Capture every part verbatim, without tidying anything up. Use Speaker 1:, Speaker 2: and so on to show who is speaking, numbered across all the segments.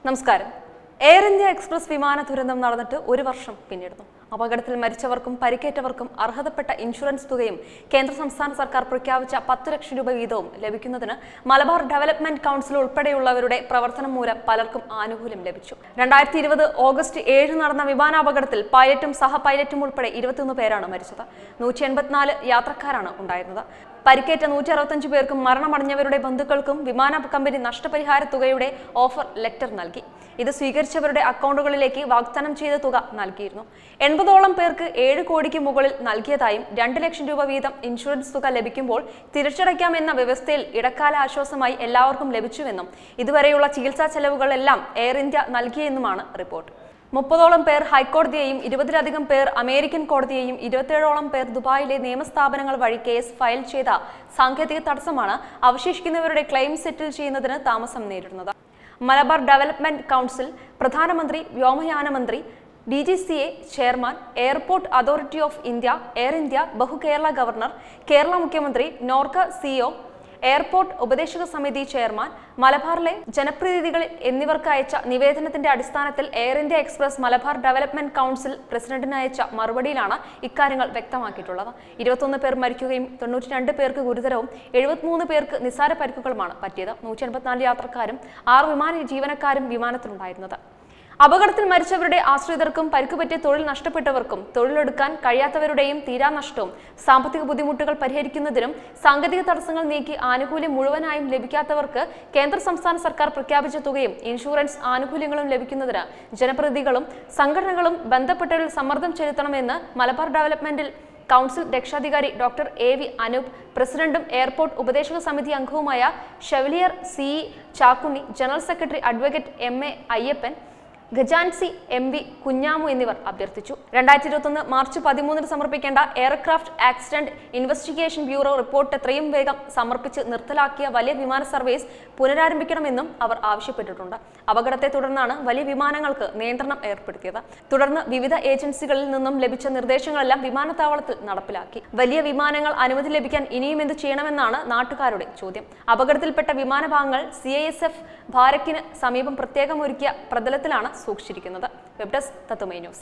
Speaker 1: നമസ്കാരം. Air India express വിമാന ദുരന്തം നടന്നിട്ട് ഒരു വർഷം പിന്നിടുന്നു. അപകടത്തിൽ മരിച്ചവർക്കും പരിക്കേറ്റവർക്കും അർഹതപ്പെട്ട ഇൻഷുറൻസ് തുകയും കേന്ദ്ര സംസ്ഥാന സർക്കാർ പ്രഖ്യാപിച്ച പത്ത് ലക്ഷം രൂപ വീതവും ലഭിക്കുന്നതിന് മലബാർ ഡെവലപ്മെന്റ് കൗൺസിൽ ഉൾപ്പെടെയുള്ളവരുടെ പ്രവർത്തനം മൂലം പലർക്കും ആനുകൂല്യം ലഭിച്ചു. രണ്ടായിരത്തി ഇരുപത് ഓഗസ്റ്റ് ഏഴ് നടന്ന വിമാനാപകടത്തിൽ പൈലറ്റും സഹ പൈലറ്റും ഉൾപ്പെടെ ഇരുപത്തിയൊന്ന് പേരാണ് മരിച്ചത്. നൂറ്റി എൺപത്തിനാല് യാത്രക്കാരാണ് ഉണ്ടായിരുന്നത്. പരിക്കേറ്റ നൂറ്റി അറുപത്തഞ്ച് പേർക്കും മരണമടഞ്ഞവരുടെ ബന്ധുക്കൾക്കും വിമാന കമ്പനി നഷ്ടപരിഹാര തുകയുടെ ഓഫർ ലെറ്റർ നൽകി. ഇത് സ്വീകരിച്ചവരുടെ അക്കൗണ്ടുകളിലേക്ക് വാഗ്ദാനം ചെയ്ത തുക നൽകിയിരുന്നു. എൺപതോളം പേർക്ക് ഏഴ് കോടിക്ക് മുകളിൽ നൽകിയതായും രണ്ട് ലക്ഷം രൂപ വീതം ഇൻഷുറൻസ് തുക ലഭിക്കുമ്പോൾ തിരിച്ചടയ്ക്കാമെന്ന വ്യവസ്ഥയിൽ ഇടക്കാല ആശ്വാസമായി എല്ലാവർക്കും ലഭിച്ചുവെന്നും ഇതുവരെയുള്ള ചികിത്സാ ചെലവുകളെല്ലാം എയർ ഇന്ത്യ നൽകിയെന്നുമാണ് റിപ്പോർട്ട്. മുപ്പതോളം പേർ ഹൈക്കോടതിയെയും ഇരുപതിലധികം പേർ അമേരിക്കൻ കോടതിയെയും ഇരുപത്തിയേഴോളം പേർ ദുബായിലെ നിയമസ്ഥാപനങ്ങൾ വഴി കേസ് ഫയൽ ചെയ്ത സാങ്കേതിക തടസ്സമാണ് അവശേഷിക്കുന്നവരുടെ ക്ലെയിം സെറ്റിൽ ചെയ്യുന്നതിന് താമസം നേരിടുന്നത്. മലബാർ ഡെവലപ്മെന്റ് കൗൺസിൽ, പ്രധാനമന്ത്രി, വ്യോമയാന മന്ത്രി, D G C A chairman, airport authority of India, Air India, ബഹുകേരള ഗവർണർ, കേരള മുഖ്യമന്ത്രി, നോർക്ക സിഇഒ, എയർപോർട്ട് ഉപദേശക സമിതി ചെയർമാൻ, മലബാറിലെ ജനപ്രതിനിധികൾ എന്നിവർക്ക് അയച്ച നിവേദനത്തിന്റെ അടിസ്ഥാനത്തിൽ Air India Express Malabar development council പ്രസിഡന്റിന് അയച്ച മറുപടിയിലാണ് ഇക്കാര്യങ്ങൾ വ്യക്തമാക്കിയിട്ടുള്ളത്. ഇരുപത്തൊന്ന് പേർ മരിക്കുകയും തൊണ്ണൂറ്റി രണ്ട് പേർക്ക് ഗുരുതരവും എഴുപത്തിമൂന്ന് പേർക്ക് നിസ്സാര പരിക്കുകളുമാണ് പറ്റിയത്. നൂറ്റി എൺപത്തിനാല് യാത്രക്കാരും ആറ് വിമാന ജീവനക്കാരും വിമാനത്തിലുണ്ടായിരുന്നത്. അപകടത്തിൽ മരിച്ചവരുടെ ആശ്രിതർക്കും പരിക്കുപറ്റിയ തൊഴിൽ നഷ്ടപ്പെട്ടവർക്കും തൊഴിലെടുക്കാൻ കഴിയാത്തവരുടെയും തീരാനഷ്ടവും സാമ്പത്തിക ബുദ്ധിമുട്ടുകൾ പരിഹരിക്കുന്നതിനും സാങ്കേതിക തടസ്സങ്ങൾ നീക്കി ആനുകൂല്യം മുഴുവനായും ലഭിക്കാത്തവർക്ക് കേന്ദ്ര സംസ്ഥാന സർക്കാർ പ്രഖ്യാപിച്ച തുകയും ഇൻഷുറൻസ് ആനുകൂല്യങ്ങളും ലഭിക്കുന്നതിന് ജനപ്രതിനിധികളും സംഘടനകളും ബന്ധപ്പെട്ടവരിൽ സമ്മർദ്ദം ചെലുത്തണമെന്ന് മലബാർ ഡെവലപ്മെന്റിൽ കൗൺസിൽ രക്ഷാധികാരി ഡോക്ടർ എ വി അനൂപ്, പ്രസിഡന്റും എയർപോർട്ട് ഉപദേശക സമിതി അംഗവുമായ chevalier C Chakkunni, general secretary advocate M A Ayyappan, ഖജാൻസി എം വി കുഞ്ഞാമു എന്നിവർ അഭ്യർത്ഥിച്ചു. രണ്ടായിരത്തി ഇരുപത്തൊന്ന് മാർച്ച് പതിമൂന്നിന് സമർപ്പിക്കേണ്ട aircraft accident investigation bureau report എത്രയും വേഗം സമർപ്പിച്ച് നിർത്തലാക്കിയ വലിയ വിമാന സർവീസ് പുനരാരംഭിക്കണമെന്നും അവർ ആവശ്യപ്പെട്ടിട്ടുണ്ട്. അപകടത്തെ തുടർന്നാണ് വലിയ വിമാനങ്ങൾക്ക് നിയന്ത്രണം ഏർപ്പെടുത്തിയത്. തുടർന്ന് വിവിധ ഏജൻസികളിൽ നിന്നും ലഭിച്ച നിർദ്ദേശങ്ങളെല്ലാം വിമാനത്താവളത്തിൽ നടപ്പിലാക്കി. വലിയ വിമാനങ്ങൾ അനുമതി ലഭിക്കാൻ ഇനിയും എന്ത് ചെയ്യണമെന്നാണ് നാട്ടുകാരുടെ ചോദ്യം. അപകടത്തിൽപ്പെട്ട വിമാനഭാഗങ്ങൾ സി ഐ എസ് എഫ് ഭാരക്കിന് സമീപം പ്രത്യേകം ഒരുക്കിയ പ്രതലത്തിലാണ് സൂക്ഷിച്ചിരിക്കുന്നത്. Web desk Tatwamayi news.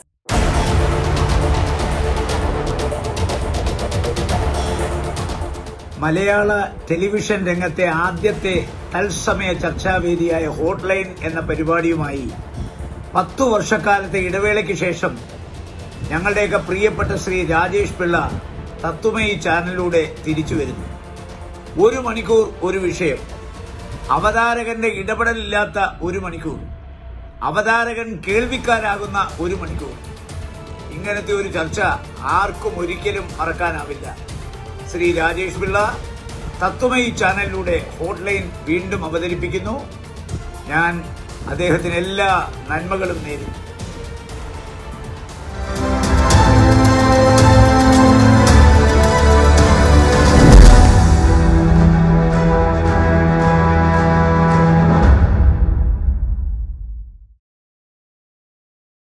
Speaker 2: മലയാള ടെലിവിഷൻ രംഗത്തെ ആദ്യത്തെ തത്സമയ ചർച്ചാവേദിയായ ഹോട്ട്ലൈൻ എന്ന പരിപാടിയുമായി പത്തു വർഷക്കാലത്തെ ഇടവേളയ്ക്ക് ശേഷം ഞങ്ങളുടെയൊക്കെ പ്രിയപ്പെട്ട ശ്രീ രാജേഷ് പിള്ള തത്വമയി ചാനലിലൂടെ തിരിച്ചു വരുന്നു. ഒരു മണിക്കൂർ ഒരു വിഷയം, അവതാരകന്റെ ഇടപെടലില്ലാത്ത ഒരു മണിക്കൂർ, അവതാരകൻ കേൾവിക്കാരാകുന്ന ഒരു മണിക്കൂർ. ഇങ്ങനത്തെ ഒരു ചർച്ച ആർക്കും ഒരിക്കലും മറക്കാനാവില്ല. ശ്രീ രാജേഷ് പിള്ള തത്വമയി ചാനലിലൂടെ ഹോട്ട്ലൈൻ വീണ്ടും അവതരിപ്പിക്കുന്നു. ഞാൻ അദ്ദേഹത്തിന് എല്ലാ നന്മകളും നേരുന്നു.